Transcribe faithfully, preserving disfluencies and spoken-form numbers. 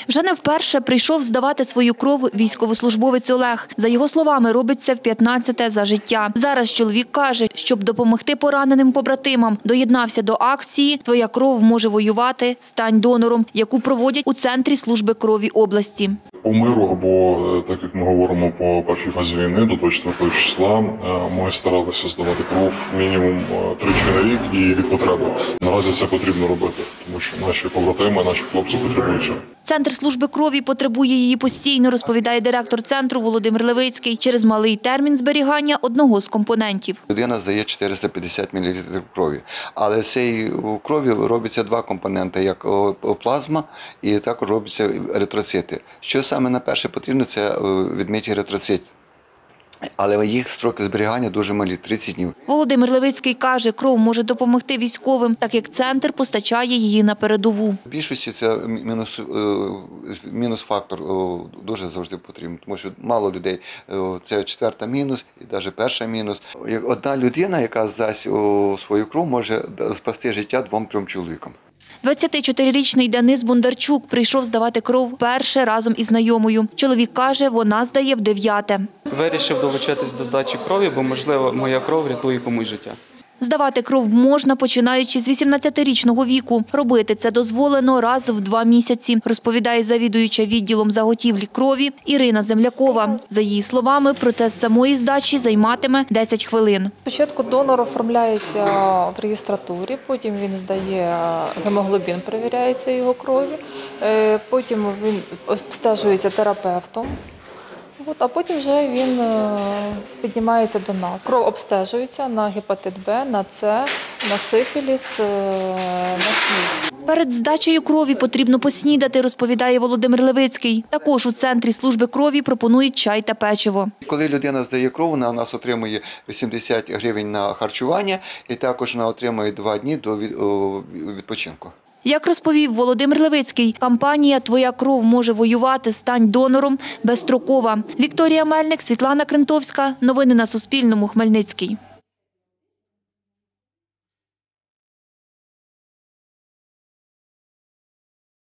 Вже не вперше прийшов здавати свою кров військовослужбовець Олег. За його словами, робить це в п'ятнадцяте за життя. Зараз чоловік каже, щоб допомогти пораненим побратимам, доєднався до акції «Твоя кров може воювати, стань донором», яку проводять у Центрі служби крові області. По миру, або так як ми говоримо по першій фазі війни, до двадцять четвертого числа, ми старалися здавати кров мінімум тричі на рік і від потреби. Наразі це потрібно робити, тому що наші побратими, наші хлопці потребують цього. Центр служби крові потребує її постійно, розповідає директор центру Володимир Левицький, через малий термін зберігання одного з компонентів. Людина здає чотириста п'ятдесят мілілітрів крові, але з цієї крові робляться два компоненти, як плазма і також робляться еритроцити. Що саме на перше потрібно, це відміті еритроцит. Але їх строки зберігання дуже малі – тридцять днів. Володимир Левицький каже, кров може допомогти військовим, так як центр постачає її на передову. В більшості це мінус, мінус фактор дуже завжди потрібен, тому що мало людей. Це четверта мінус і навіть перша мінус. Одна людина, яка здасть свою кров, може спасти життя двом-трьом чоловікам. двадцятичотирирічний Денис Бондарчук прийшов здавати кров вперше разом із знайомою. Чоловік каже, вона здає в дев'яте. Вирішив долучитись до здачі крові, бо, можливо, моя кров рятує комусь життя. Здавати кров можна, починаючи з вісімнадцятирічного віку. Робити це дозволено раз в два місяці, розповідає завідуюча відділом заготівлі крові Ірина Землякова. За її словами, процес самої здачі займатиме десять хвилин. Спочатку донор оформляється в реєстратурі, потім він здає гемоглобін, перевіряється його крові, потім він обстежується терапевтом. От, а потім вже він піднімається до нас. Кров обстежується на гепатит Б, на С, на сифіліс, на СНІД. Перед здачею крові потрібно поснідати, розповідає Володимир Левицький. Також у Центрі служби крові пропонують чай та печиво. Коли людина здає кров, вона у нас отримує вісімдесят гривень на харчування і також вона отримує два дні до відпочинку. Як розповів Володимир Левицький, кампанія «Твоя кров може воювати, стань донором» безстрокова. Вікторія Мельник, Світлана Крентовська. Новини на Суспільному. Хмельницький.